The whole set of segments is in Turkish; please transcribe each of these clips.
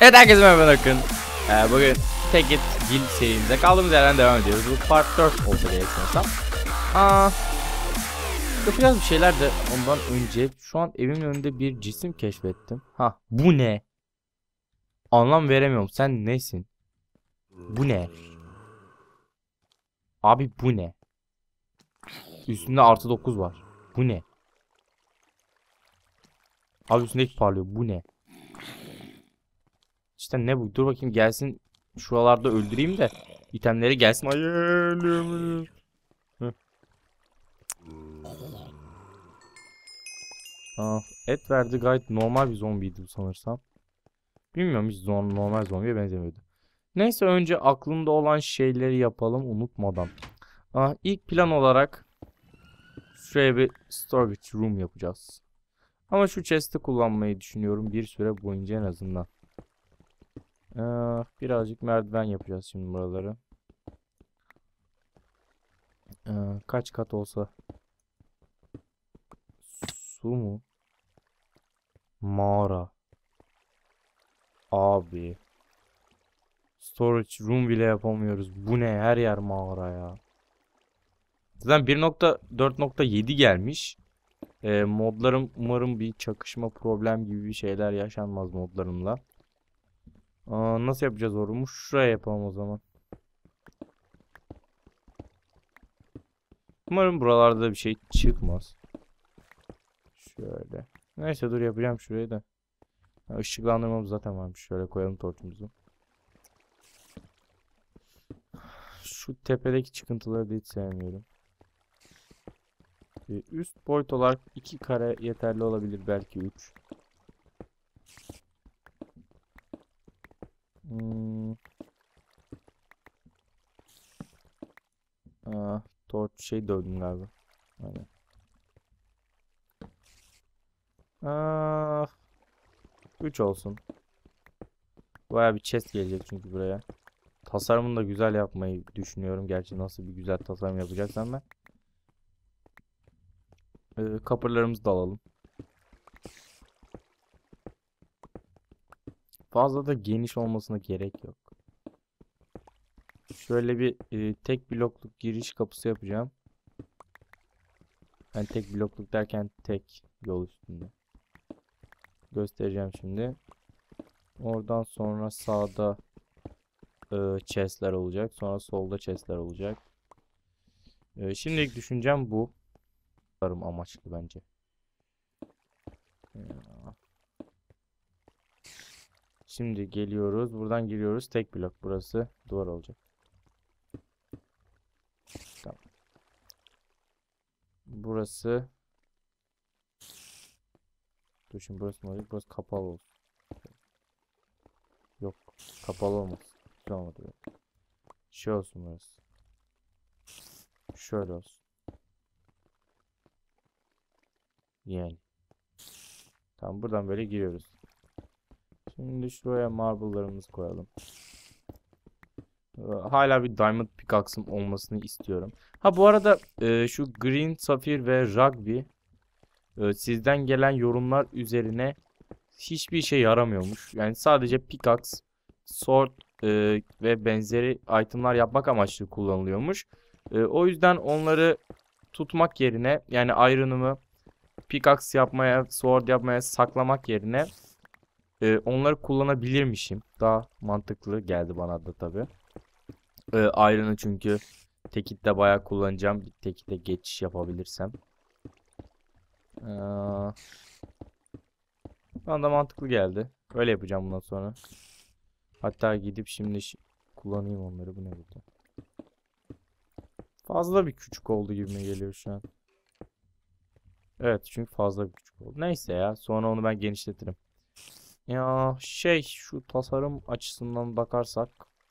Evet, herkese merhaba bakın. Bugün Take It Guild serimize kaldığımız yerden devam ediyoruz. Bu part 4 olsa gerek sanırsam. Yapacağız bir şeyler de ondan önce şu an evimin önünde bir cisim keşfettim. Bu ne? Anlam veremiyorum. Sen nesin? Bu ne? Abi bu ne? Üstünde +9 var. Bu ne? Abi üstündeki parlıyor. Bu ne? İşte ne bu? Dur bakayım gelsin. Şuralarda öldüreyim de itemleri gelsin. Hayır. Et verdi, gayet normal bir zombiydi bu sanırsam. Bilmiyorum, hiç normal zombiye benzemiyordu. Neyse, önce aklımda olan şeyleri yapalım unutmadan. İlk plan olarak şuraya bir storage room yapacağız. Ama şu chest'i kullanmayı düşünüyorum bir süre boyunca en azından. Birazcık merdiven yapacağız şimdi buraları. Kaç kat olsa. Su mu? Mağara. Abi. Storage room bile yapamıyoruz. Bu ne? Her yer mağara ya. Zaten 1.4.7 gelmiş. Modlarım umarım bir çakışma problem gibi bir şeyler yaşanmaz modlarımla. Nasıl yapacağız orumu? Şuraya yapalım o zaman. Umarım buralarda bir şey çıkmaz. Şöyle. Neyse, dur yapacağım şurayı da. Işıklandırmamız zaten varmış. Şöyle koyalım torçumuzu. Şu tepedeki çıkıntıları da hiç sevmiyorum. Üst boyut olarak 2 kare yeterli olabilir, belki 3. Torç şey dövdüm galiba. Aynen. 3 olsun. Baya bir chest gelecek çünkü buraya. Tasarımını da güzel yapmayı düşünüyorum. Gerçi nasıl bir güzel tasarım yapacaksam ben. Kapırlarımızı da alalım. Fazla da geniş olmasına gerek yok. Şöyle bir tek blokluk giriş kapısı yapacağım. Ben tek blokluk derken tek yol üstünde. Göstereceğim şimdi. Oradan sonra sağda chestler olacak. Sonra solda chestler olacak. Şimdilik düşüncem bu. Tarım amaçlı bence. Şimdi geliyoruz. Buradan giriyoruz. Tek blok burası. Duvar olacak. Tamam. Burası. Dur şimdi, burası mı olacak? Burası kapalı olsun. Yok. Kapalı olmaz. Güzel olmadı. Şey olsun burası. Şöyle olsun. Yani. Tamam, buradan böyle giriyoruz. Şimdi şuraya marble'larımızı koyalım. Hala bir diamond pickaxe'ım olmasını istiyorum. Bu arada şu green sapphire ve rugby sizden gelen yorumlar üzerine hiçbir şey yaramıyormuş. Yani sadece pickaxe, sword ve benzeri itemlar yapmak amaçlı kullanılıyormuş. O yüzden onları tutmak yerine, yani iron'ımı pickaxe yapmaya, sword yapmaya saklamak yerine onları kullanabilirmişim. Daha mantıklı geldi bana da tabii. Iron'ı çünkü tekitte bayağı kullanacağım. Bir tekite geçiş yapabilirsem. Bana da mantıklı geldi. Öyle yapacağım bundan sonra. Hatta gidip şimdi kullanayım onları. Bu ne burada? Fazla bir küçük oldu gibime geliyor şu an. Evet, çünkü fazla bir küçük oldu. Neyse ya, sonra onu ben genişletirim. Ya şu tasarım açısından bakarsak.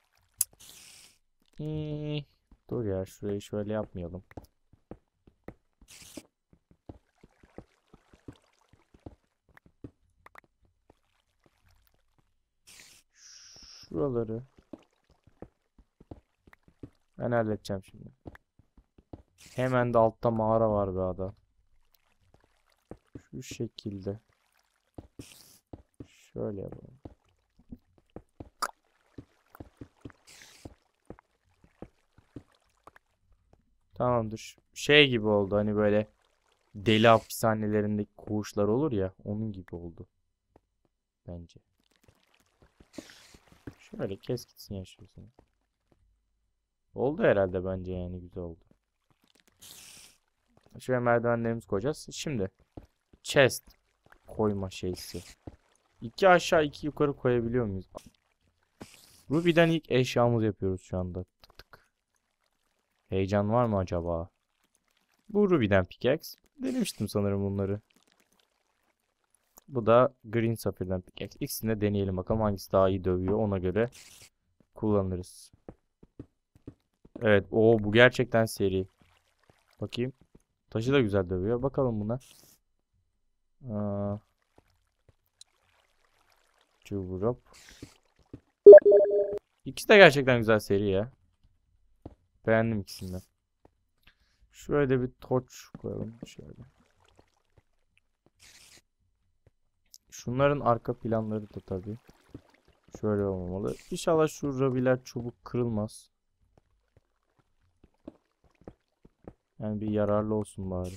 Dur ya, şurayı şöyle yapmayalım. Şuraları ben halledeceğim şimdi. Hemen de altta mağara var be adam. Şu şekilde. Şöyle yapalım. Tamamdır. Şey gibi oldu hani böyle deli hapishanelerindeki koğuşlar olur ya, onun gibi oldu bence. Şöyle kes gitsin yaşıyorsun. Oldu herhalde, bence yani güzel oldu. Şöyle merdivenlerimizi koyacağız. Şimdi chest koyma şeysi. İki aşağı iki yukarı koyabiliyor muyuz? Ruby'den ilk eşyamızı yapıyoruz şu anda. Tık tık. Heyecan var mı acaba? Bu Ruby'den pickaxe. Denemiştim sanırım bunları. Bu da Green Sapphire'den pickaxe. İkisini de deneyelim bakalım hangisi daha iyi dövüyor. Ona göre kullanırız. Evet. Bu gerçekten seri. Bakayım. Taşı da güzel dövüyor. Bakalım buna. Aa, Çuburup. İkisi de gerçekten güzel seri ya. Beğendim ikisini de. Şöyle de bir torç koyalım. Şöyle. Şunların arka planları da tabii şöyle olmamalı. İnşallah şu rabiler çubuk kırılmaz. Yani bir yararlı olsun bari.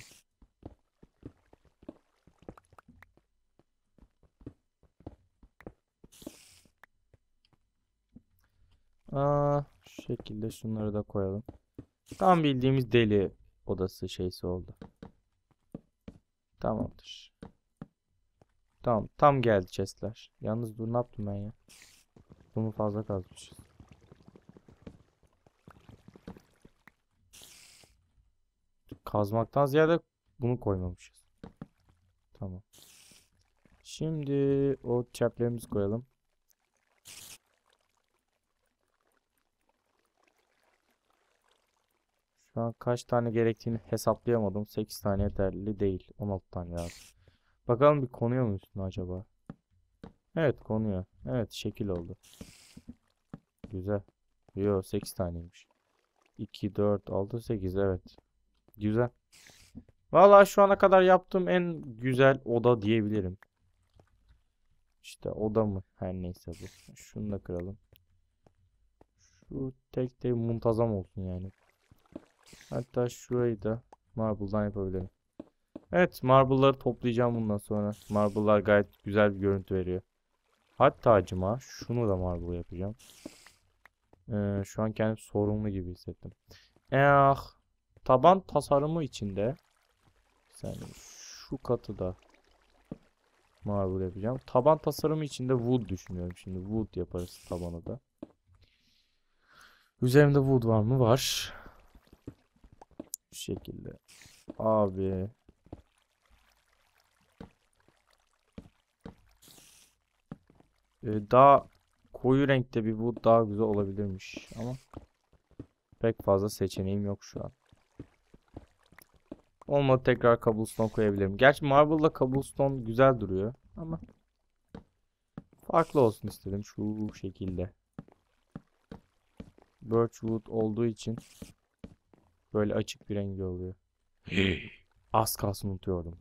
Şu şekilde şunları da koyalım. Tam bildiğimiz deli odası şeysi oldu. Tamamdır. Tamam. Tam geldi chestler. Yalnız dur, ne yaptım ben ya? Bunu fazla kazmışız. Kazmaktan ziyade bunu koymamışız. Tamam. Şimdi o çöplerimizi koyalım. Şu an kaç tane gerektiğini hesaplayamadım. 8 tane yeterli değil. 16 tane lazım. Bakalım bir konuyor mu üstüne acaba? Evet, konuyor. Evet, şekil oldu. Güzel. Yo, 8 taneymiş. 2, 4, 6, 8, evet. Güzel. Vallahi şu ana kadar yaptığım en güzel oda diyebilirim. İşte oda mı? Her neyse bu. Şunu da kıralım. Şu tek tek muntazam olsun yani. Hatta şurayı da marble'dan yapabilirim. Evet, marble'ları toplayacağım bundan sonra. Marble'lar gayet güzel bir görüntü veriyor. Hatta acıma şunu da marble yapacağım. Şu an kendimi sorumlu gibi hissettim. Eh, taban tasarımı içinde şu katı da marble yapacağım. Taban tasarımı içinde wood düşünüyorum. Şimdi wood yaparız tabanı da. Üzerimde wood var mı? Var. Bu şekilde. Abi. Daha koyu renkte bir wood daha güzel olabilirmiş. Ama pek fazla seçeneğim yok şu an. Olmadı tekrar cobblestone koyabilirim. Gerçi marble'la cobblestone güzel duruyor. Ama farklı olsun istedim şu şekilde. Birchwood olduğu için böyle açık bir rengi oluyor. Az kalsın unutuyordum.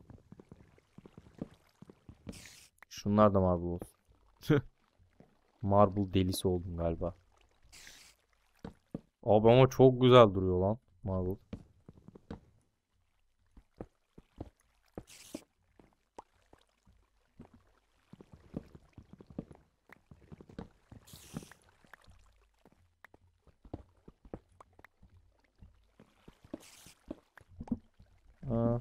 Şunlar da marble olsun. Marble delisi oldum galiba. Abi ama çok güzel duruyor lan marble. Aa,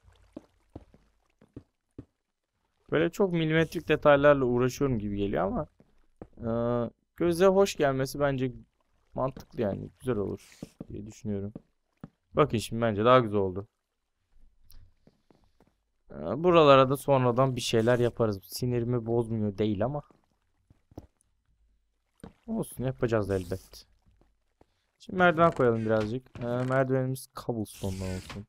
böyle çok milimetrik detaylarla uğraşıyorum gibi geliyor ama göze hoş gelmesi bence mantıklı, yani güzel olur diye düşünüyorum. Bakın şimdi bence daha güzel oldu. Buralara da sonradan bir şeyler yaparız. Sinirimi bozmuyor değil ama olsun, yapacağız elbet. Şimdi merdiven koyalım birazcık. Merdivenimiz cobblestone'dan olsun.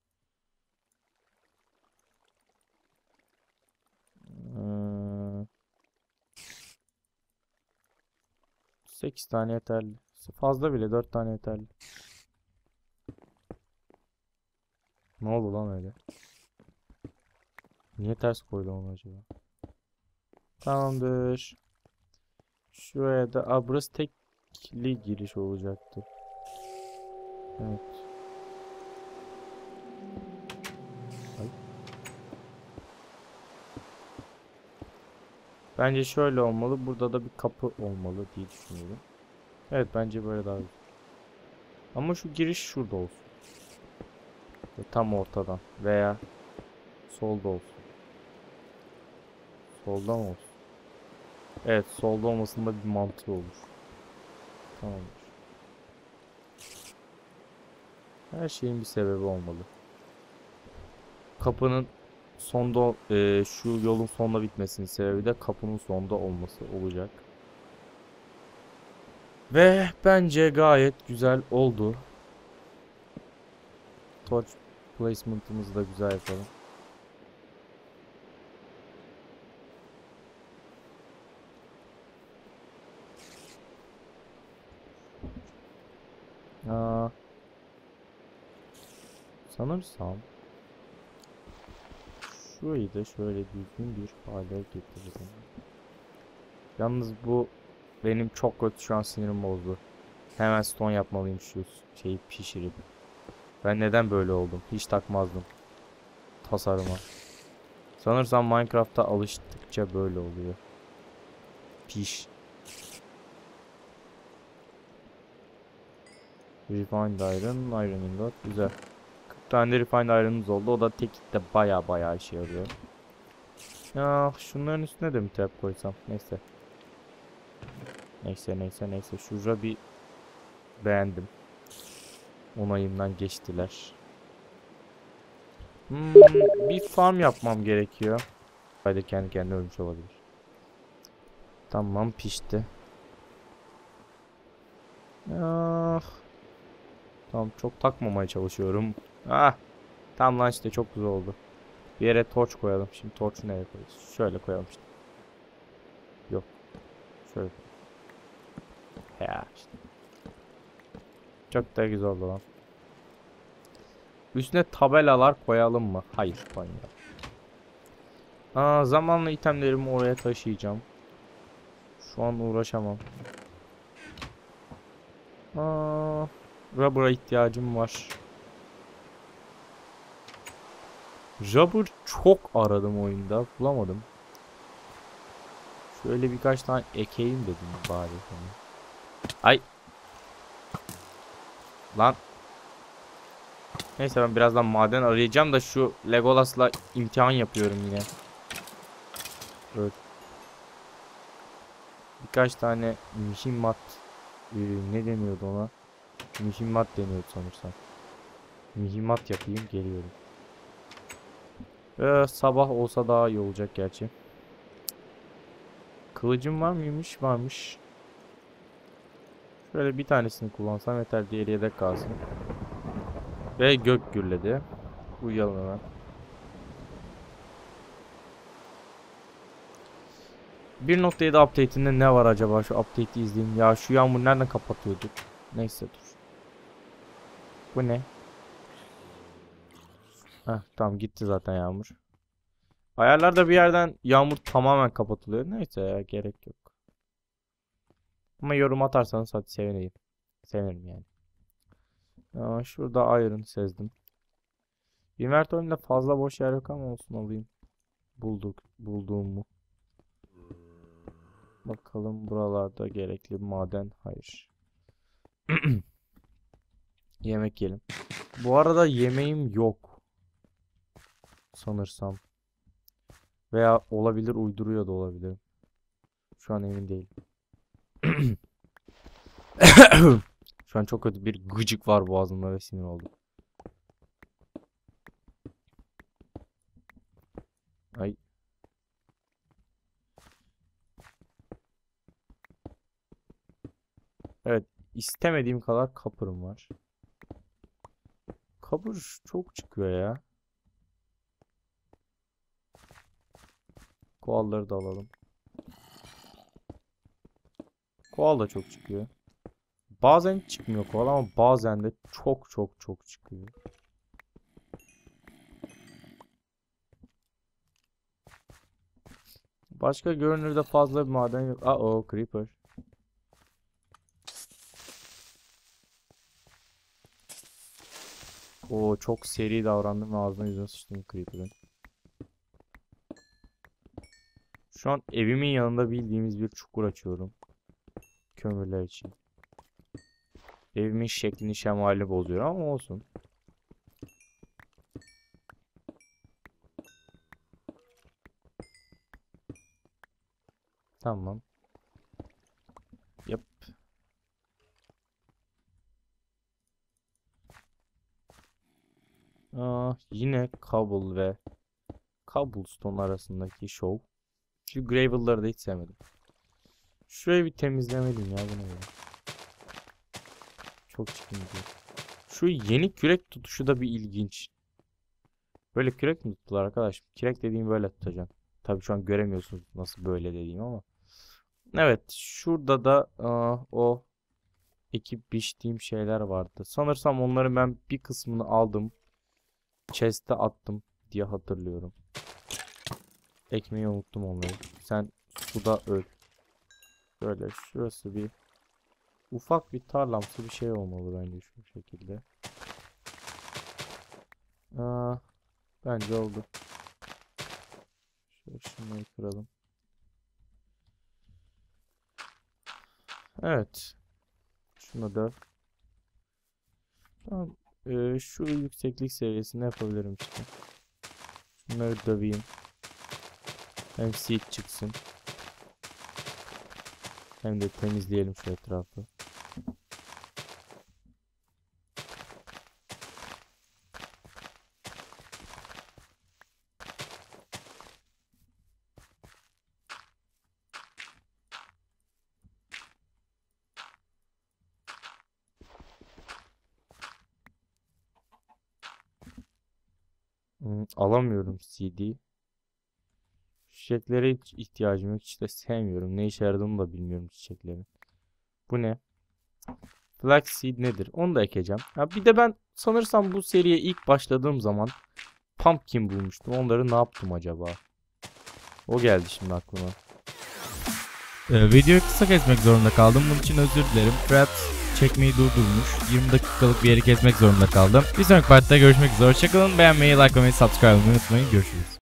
8 tane yeterli. Fazla bile, 4 tane yeterli. Ne oldu lan öyle? Niye ters koydu onu acaba? Tamamdır. Şuraya da... burası tekli giriş olacaktı. Evet. Bence şöyle olmalı. Burada da bir kapı olmalı diye düşünüyorum. Evet, bence böyle daha güzel. Ama şu giriş şurada olsun. Tam ortadan. Veya solda olsun. Solda mı olsun? Evet, solda olmasında bir mantığı olur. Tamamdır. Her şeyin bir sebebi olmalı. Kapının sonda şu yolun sonda bitmesinin sebebi de kapının sonda olması olacak. Ve bence gayet güzel oldu. Torch placement'ımızı da güzel yapalım. Aa, sanırsam şurayı da şöyle düzgün bir hale getireceğim. Yalnız bu benim çok kötü, şu an sinirim bozdu. Hemen stone yapmalıyım şu şeyi pişirip. Ben neden böyle oldum? Hiç takmazdım tasarıma. Sanırsam Minecraft'ta alıştıkça böyle oluyor. Piş. Refined Iron, Iron Ingot. Güzel. 40 tane de Refined Iron'ımız oldu. O da teknikte baya işe yarıyor. Ya şunların üstüne de mi trap koysam? Neyse. Neyse. Şurada bir beğendim. Onayımdan geçtiler. Bir farm yapmam gerekiyor. Haydi kendi kendine ölmüş olabilir. Tamam, pişti. Ah, tamam, çok takmamaya çalışıyorum. Ah, tamam lan, işte çok güzel oldu. Bir yere torç koyalım. Şimdi torçu nereye koyacağız? Şöyle koyalım işte. Yok. Şöyle. Ya işte. Çok da güzel oldu lan. Üstüne tabelalar koyalım mı? Hayır, koymayalım. Zamanla itemlerimi oraya taşıyacağım. Şu an uğraşamam. Rubber'a ihtiyacım var. Rubber çok aradım oyunda. Bulamadım. Şöyle birkaç tane ekeyim dedim bari. Ay. Lan. Neyse, ben birazdan maden arayacağım da şu Legolas'la imtihan yapıyorum yine. Evet. Birkaç tane mühimmat, ne deniyordu ona? Mühimmat deniyordu sanırsam. Mühimmat yapayım, geliyorum. Sabah olsa daha iyi olacak gerçi. Kılıcım var mıymış? Varmış. Şöyle bir tanesini kullansam yeter, diğeri yedek kalsın. Ve gök gürledi. Uyuyalım hemen. 1.7 update'inde ne var acaba? Şu update'i izleyeyim. Ya şu yağmur nereden kapatıyorduk? Neyse, dur. Bu ne? Heh, tamam, gitti zaten yağmur. Ayarlarda bir yerden yağmur tamamen kapatılıyor. Neyse ya, gerek yok. Ama yorum atarsanız hadi sevinirim. Sevinirim yani. Şurada iron sezdim. Inventory'imde fazla boş yer yok ama olsun, alayım. Bulduğumu. Bakalım buralarda gerekli maden. Hayır. Yemek yiyelim. Bu arada yemeğim yok. Sanırsam. Veya olabilir, uyduruyor da olabilir. Şu an emin değilim. Şu an çok kötü bir gıcık var boğazımda ve sinir oldum. Ay. Evet. istemediğim kadar kapırım var. Kapır çok çıkıyor ya. Koalları da alalım. Koal da çok çıkıyor. Bazen hiç çıkmıyor koal ama bazen de çok çıkıyor. Başka görünürde fazla bir maden yok. O creeper. O çok seri davrandım ve ağzına yüzüne sıçtım creeper'ın. Şu an evimin yanında bildiğimiz bir çukur açıyorum. Kömürler için. Evimin şeklini şemalini bozuyor ama olsun. Tamam. Yap. Yine cobble ve cobblestone arasındaki şov. Şu gravel'ları da hiç sevmedim. Şurayı bir temizlemeliyim ya, bu ne böyle. Çok çirkin bir şey. Şu yeni kürek tutuşu da bir ilginç. Böyle kürek mi tuttular arkadaş? Kürek dediğim böyle tutacağım. Tabii şu an göremiyorsunuz nasıl böyle dediğim ama. Evet, şurada da o ekip biçtiğim şeyler vardı. Sanırsam onların ben bir kısmını aldım. Chest'e attım diye hatırlıyorum. Ekmeği unuttum onları. Sen suda öl. Böyle şurası bir ufak bir tarlamsı bir şey olmalı bence şu şekilde. Bence oldu. Şöyle şunları kıralım. Evet. Şunu da. Tamam. Şu yükseklik seviyesinde yapabilirim işte. Şunları döveyim. Hem seed çıksın. Hem de temizleyelim şu etrafı. Alamıyorum CD. Çiçeklere hiç ihtiyacım yok. Hiç de sevmiyorum. Ne işe yaradığını da bilmiyorum çiçeklerin. Bu ne? Flaxseed nedir? Onu da ekeceğim. Ha, bir de ben sanırsam bu seriye ilk başladığım zaman pumpkin bulmuştum. Onları ne yaptım acaba? O geldi şimdi aklıma. Videoyu kısa kesmek zorunda kaldım. Bunun için özür dilerim. Fred çekmeyi durdurmuş. 20 dakikalık bir yeri kesmek zorunda kaldım. Bir sonraki partide görüşmek üzere. Hoşçakalın. Beğenmeyi, likelamayı, subscribe olmayı unutmayın. Görüşürüz.